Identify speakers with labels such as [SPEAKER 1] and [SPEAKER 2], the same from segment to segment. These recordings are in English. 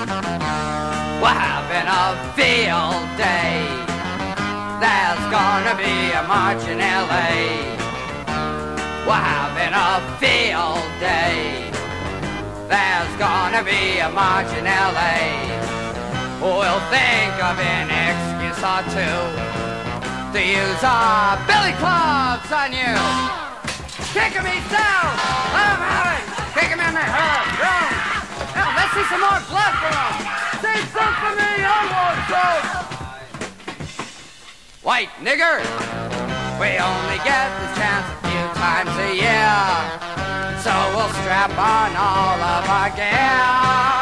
[SPEAKER 1] We're having a field day. There's gonna be a march in L.A. We're having a field day. There's gonna be a march in L.A. We'll think of an excuse or two to use our billy clubs on you. Kick 'em each down. Let 'em have it. Kick 'em in the head. Let's see some more blood from 'em. Say something for me, I want some. White nigger, we only get this chance a few times a year, so we'll strap on all of our gear.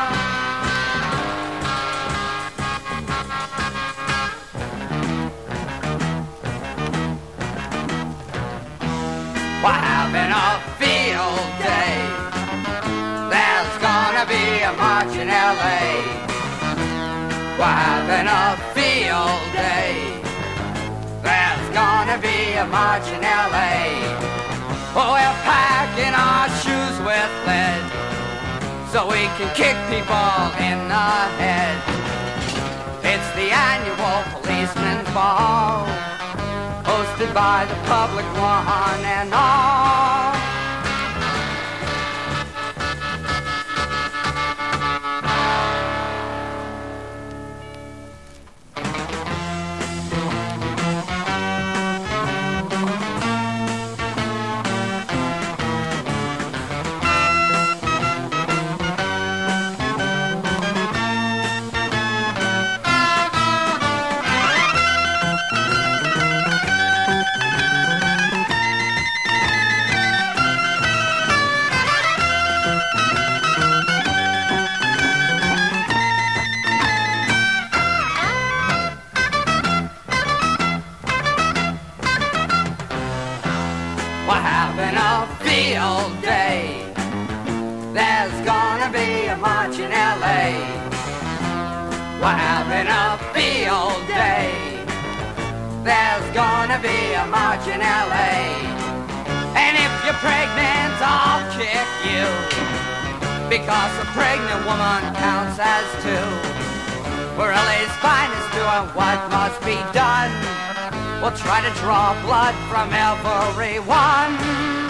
[SPEAKER 1] We're having a field day. There's gonna be a march in L.A. We're having a field day. There's gonna be a march in L.A. We're packing our shoes with lead so we can kick people in the head. It's the annual policeman's ball, hosted by the public one and all. We're having a field day. There's gonna be a march in L.A. We're having a field day. There's gonna be a march in L.A. And if you're pregnant, I'll kick you, because a pregnant woman counts as two. We're LA's finest doing what must be done. We'll try to draw blood from everyone.